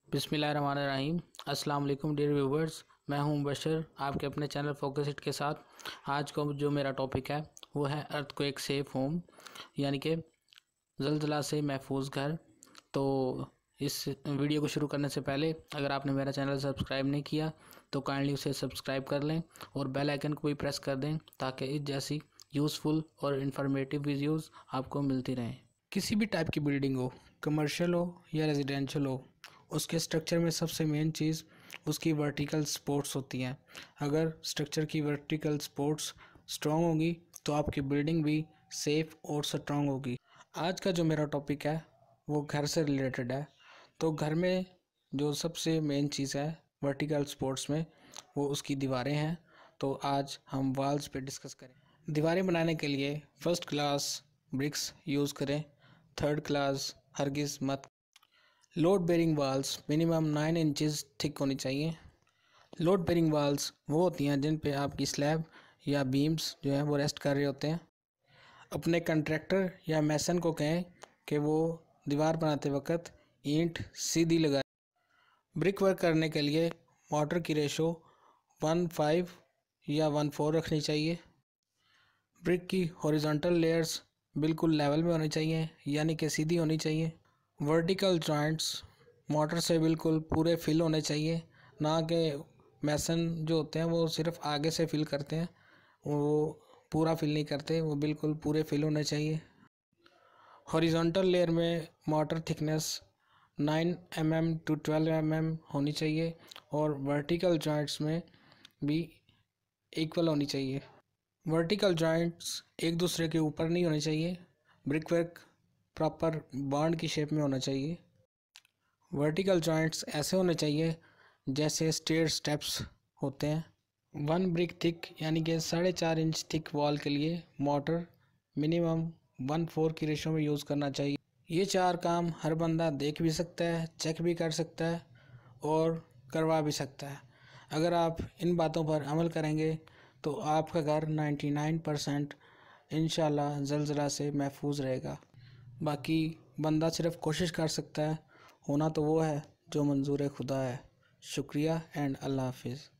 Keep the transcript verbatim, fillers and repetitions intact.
बिस्मिल्लाहिर्रहमानिर्रहीम। अस्सलाम वालेकुम डियर व्यूवर्स, मैं हूं बशर आपके अपने चैनल फोकस इट के साथ। आज को जो मेरा टॉपिक है वो है अर्थक्वेक सेफ होम, यानी कि ज़लज़ला से महफूज घर। तो इस वीडियो को शुरू करने से पहले अगर आपने मेरा चैनल सब्सक्राइब नहीं किया तो काइंडली उसे सब्सक्राइब कर लें और बेल आइकन को भी प्रेस कर दें ताकि इस जैसी यूज़फुल और इन्फॉर्मेटिव वीडियोज़ आपको मिलती रहें। किसी भी टाइप की बिल्डिंग हो, कमर्शियल हो या रेजिडेंशियल हो, उसके स्ट्रक्चर में सबसे मेन चीज़ उसकी वर्टिकल सपोर्ट्स होती हैं। अगर स्ट्रक्चर की वर्टिकल सपोर्ट्स स्ट्रॉन्ग होगी तो आपकी बिल्डिंग भी सेफ़ और स्ट्रॉन्ग होगी। आज का जो मेरा टॉपिक है वो घर से रिलेटेड है। तो घर में जो सबसे मेन चीज़ है वर्टिकल सपोर्ट्स में वो उसकी दीवारें हैं। तो आज हम वॉल्स पे डिस्कस करें। दीवारें बनाने के लिए फ़र्स्ट क्लास ब्रिक्स यूज़ करें, थर्ड क्लास हरगिज़ मत। Load bearing walls minimum nine inches thick होनी चाहिए। लोड बेरिंग वाल्स वो होती हैं जिन पे आपकी स्लैब या बीम्स जो है वो रेस्ट कर रहे होते हैं। अपने कंट्रैक्टर या मैसन को कहें कि वो दीवार बनाते वक्त ईंट सीधी लगाए। ब्रिक वर्क करने के लिए मोटर की रेशो वन फाइव या वन फोर रखनी चाहिए। ब्रिक की हॉरिजॉन्टल लेयर्स बिल्कुल लेवल में होनी चाहिए, यानी कि सीधी होनी चाहिए। वर्टिकल जॉइंट्स मोटर से बिल्कुल पूरे फिल होने चाहिए, ना कि मैसन जो होते हैं वो सिर्फ आगे से फिल करते हैं, वो पूरा फिल नहीं करते, वो बिल्कुल पूरे फिल होने चाहिए। हॉरिजॉन्टल लेयर में mortar thickness nine M M to twelve M M होनी चाहिए और वर्टिकल जॉइंट्स में भी इक्वल होनी चाहिए। वर्टिकल जॉइंट्स एक दूसरे के ऊपर नहीं होने चाहिए। ब्रिक वर्क प्रॉपर बॉन्ड की शेप में होना चाहिए। वर्टिकल जॉइंट्स ऐसे होने चाहिए जैसे स्टेयर स्टेप्स होते हैं। वन ब्रिक थिक यानी कि साढ़े चार इंच थिक वॉल के लिए मोटर मिनिमम वन फोर की रेशो में यूज़ करना चाहिए। ये चार काम हर बंदा देख भी सकता है, चेक भी कर सकता है और करवा भी सकता है। अगर आप इन बातों पर अमल करेंगे तो आपका घर नाइन्टी नाइन परसेंट इंशाल्लाह ज़लज़ला से महफूज रहेगा। बाकी बंदा सिर्फ कोशिश कर सकता है, होना तो वो है जो मंजूर खुदा है। शुक्रिया एंड अल्लाह हाफिज़।